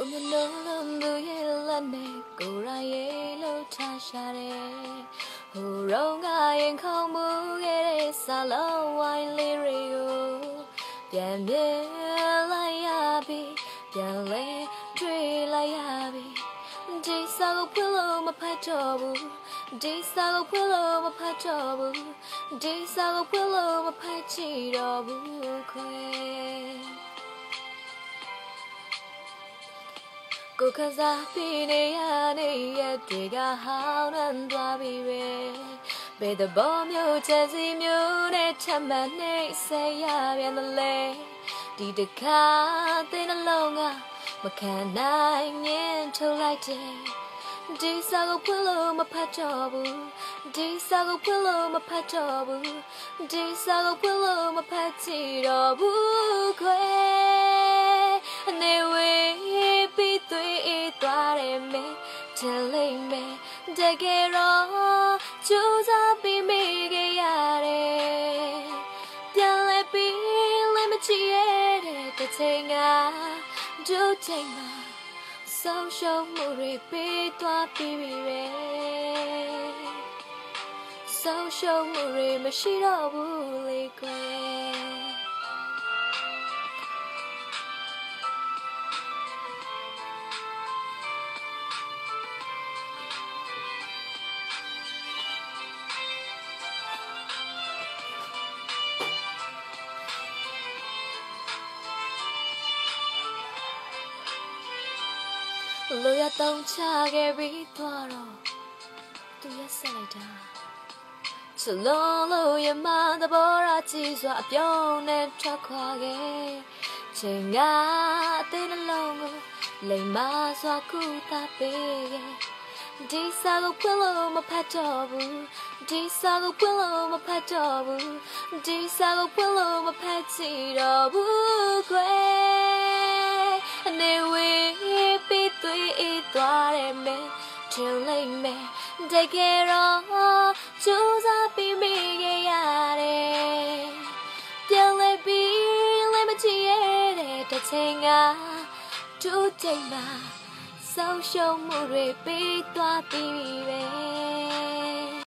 မျက်လုံးလုံးသူရဲ့လက်နဲ့ကိုယ်တိုင်ရဲ့လှုပ်ထားရှာတယ်ဟိုရောင်ကရင်ခုန်မှုခဲ့တဲ့စာလုံးဝိုင်းလေးတွေကိုပြန်မြင်လိုက်ရပြီပြန်လဲတွေ့လိုက်ရပြီဒီစာကိုဖွင့်လို့မဖတ်တော့ဘူးဒီစာကိုဖွင့်လို့မဖတ်တော့ဘူးဒီစာကိုဖွင့်လို့မဖတ်ချင်တော့ဘူးခွဲကိုခစားပြီးနေရတဲ့ရက်တွေကဟောင်းနှံသွားပြီပဲဘယ်theဘောမျိုးချင်စီမျိုးနဲ့ထပ်မံနှိမ့်ဆက်ရပြန်တယ်လေဒီတခါတဲ့နှလုံးကမခံနိုင်မြင်ထုတ်လိုက်တယ်ဒီစာကိုဖွင့်လို့မဖတ်တော့ဘူးဒီစာကိုဖွင့်လို့မဖတ်တော့ဘူးဒီစာကိုဖွင့်လို့မဖတ်ချင်တော့ဘူးခွဲနေဝေးပြီးသွေးသွားတယ်မေချင်လိမ့်မယ်တကယ်တော့ကြိုးစားပြီးမိခဲ့ရတယ်ပြန်လဲပြီးလည်းမချင်ရတဲ့တစ်ချိန်ကဒုချိန်မှာဆုံးရှုံးမှုတွေပေးသွားပြီးပြီပဲဆုံးရှုံးမှုတွေမရှိတော့ဘူးလေကွယ်လိုရတောင်းချခဲ့ပြီးသွားတော့သူရက်ဆက်လိုက်တာချလုံးလို့ရမသဘောရကြည့်စွာအပြုံးနဲ့ထွက်ခွာခဲ့ချိန်ကအသေးနှလုံးကိုလိမ်မစွာကူတာပေးခဲ့ဒီစာကိုဖွင့်လို့မဖတ်တော့ဘူးဒီစာကိုဖွင့်လို့မဖတ်တော့ဘူးဒီစာကိုဖွင့်လို့မဖတ်ချင်တော့ဘူးခွဲနေဝေးပြီးသွေးသွားတယ်မေထင်လိုက်မယ်တကယ်တော့ကြိုးစားပြီးမိခဲ့ရတယ်ပြန်လဲပြီးလည်းမချင်ရတဲ့တစ်ချိန်ကဒုချိန်မှာဆုံးရှုံးမှုတွေပေးသွားပြီးပဲ